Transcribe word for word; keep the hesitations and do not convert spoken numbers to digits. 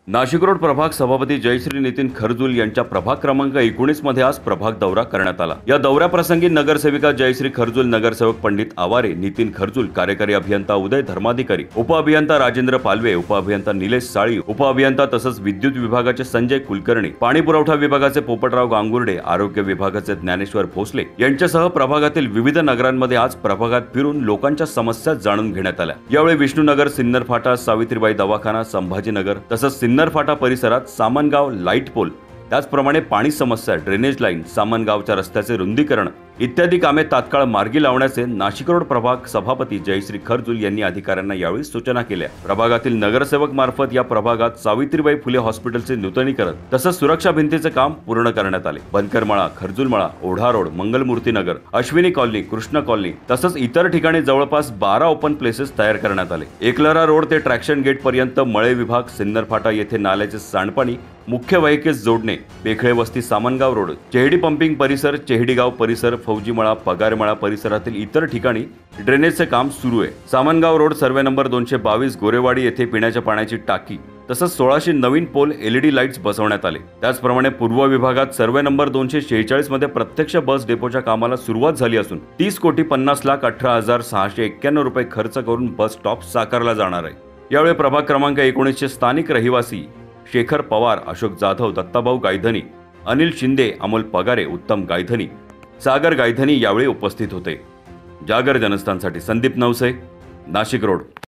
Nashik road प्रभाग सभापती जयश्री नितीन खरजूल यांच्या प्रभाग क्रमांक एकोणीस मध्ये आज प्रभाग दौरा करण्यात आला। या दौऱ्याप्रसंगी नगरसेविका जयश्री खरजूल, नगरसेवक पंडित आवारे, नितीन खरजूल, कार्यकारी अभियंता उदय धर्माधिकारी, उपअभियंता राजेंद्र पालवे, उपअभियंता निलेश साळी, उपअभियंता तसंच विद्युत विभागाचे संजय कुलकर्णी, पाणी पुरवठा विभागाचे पोपटराव गांगुर्डे, आरोग्य विभागाचे ज्ञानेश्वर भोसले यांच्यासह प्रभागातील विविध नगरांमध्ये आज प्रभागात फिरून लोकांच्या समस्या जाणून घेण्यात आल्या। यावेळी विष्णुनगर, सिन्नर फाटा, सावित्रीबाई दवाखाना, संभाजीनगर तसंच सिन्नर फाटा परिसरात सामनगाव लाईट पोल, त्याचप्रमाणे पाणी समस्या, ड्रेनेज लाईन, सामनगावच्या रस्त्याचे रुंदीकरण इत्यादी कामे तात्काळ मार्गी लावण्याचे नाशिक रोड प्रभाग सभापती जयश्री खरजूल यांनी अधिकाऱ्यांना यावेळी सूचना केल्या। प्रभागातील नगरसेवक मार्फत या प्रभागात सावित्रीबाई फुले हॉस्पिटलचे नूतनीकरण तसंच सुरक्षा भिंतीचे काम पूर्ण करण्यात आले। Bankarmala, Kharjulmala, Odha road, Mangalmurtinagar, Ashwini colony, Krishna colony तसंच इतर ठिकाणी जवळपास बारा ओपन प्लेसेस तयार करण्यात आले। एकलरा रोड ते ट्रॅक्शन गेट पर्यंत मळे विभाग, सिन्नर फाटा येथे नाल्याचे सांडपाणी, मुख्य वाहिकेस जोडणे, बेखळे वस्ती, सामनगाव रोड, चेहडी पंपिंग परिसर, चेहडीगाव परिसर, फौजीमळा, पगारमळा परिसरातील इतर ठिकाणी ड्रेनेजचे काम सुरू आहे। सामनगाव रोड सर्वे नंबर दोनशे बावीस, गोरेवाडी येथे पिण्याच्या पाण्याची टाकी तसंच सोळाशे नवीन पोल एलईडी लाईट्स बसवण्यात आले। त्याचप्रमाणे पूर्व विभागात सर्वे नंबर दोनशे शेहेचाळीस मध्ये प्रत्यक्ष बस डेपोच्या कामाला सुरुवात झाली असून तीस कोटी पन्नास लाख अठरा हजार सहाशे एक्क्याण्णव रुपये खर्च करून बस स्टॉप साकारला जाणार आहे। यावेळी प्रभाग क्रमांक एकोणीसचे स्थानिक रहिवासी शेखर पवार, अशोक जाधव, दत्ताभाऊ गायधनी, अनिल शिंदे, अमोल पगारे, उत्तम गायधनी, सागर गायधनी यावेळी उपस्थित होते। जागर जनस्थानसाठी संदीप नवसे, नाशिक रोड।